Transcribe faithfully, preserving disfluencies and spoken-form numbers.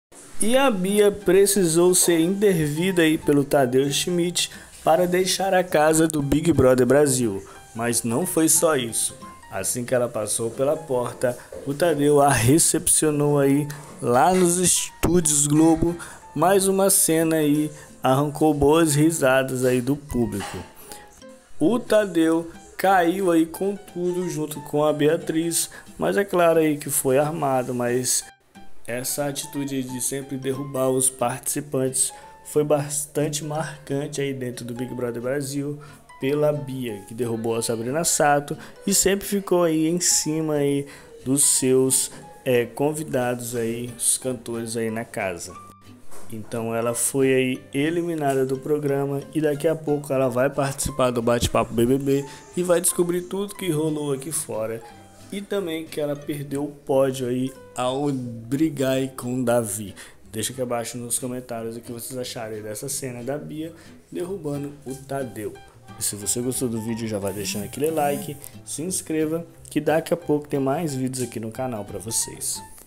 E a Bia precisou ser intervida aí pelo Tadeu Schmidt para deixar a casa do Big Brother Brasil. Mas não foi só isso. Assim que ela passou pela porta, o Tadeu a recepcionou aí lá nos estúdios Globo. Mais uma cena aí arrancou boas risadas aí do público. O Tadeu caiu aí com tudo junto com a Beatriz, mas é claro aí que foi armado, mas essa atitude de sempre derrubar os participantes foi bastante marcante aí dentro do Big Brother Brasil pela Bia, que derrubou a Sabrina Sato e sempre ficou aí em cima aí dos seus é, convidados aí, os cantores aí na casa. Então ela foi aí eliminada do programa e daqui a pouco ela vai participar do bate-papo B B B e vai descobrir tudo que rolou aqui fora. E também que ela perdeu o pódio aí ao brigar aí com o Davi. Deixa aqui abaixo nos comentários o que vocês acharem dessa cena da Bia derrubando o Tadeu. E se você gostou do vídeo, já vai deixando aquele like, se inscreva, que daqui a pouco tem mais vídeos aqui no canal para vocês.